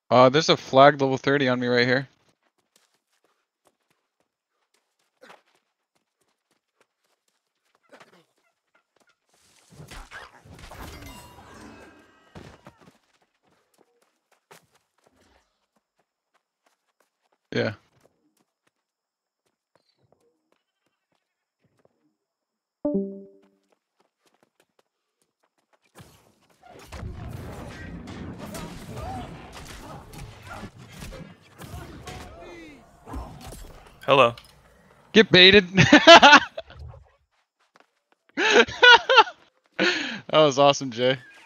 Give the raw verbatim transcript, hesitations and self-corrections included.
Uh, there's a flag level thirty on me right here. Yeah. Hello. Get baited. That was awesome, Jay.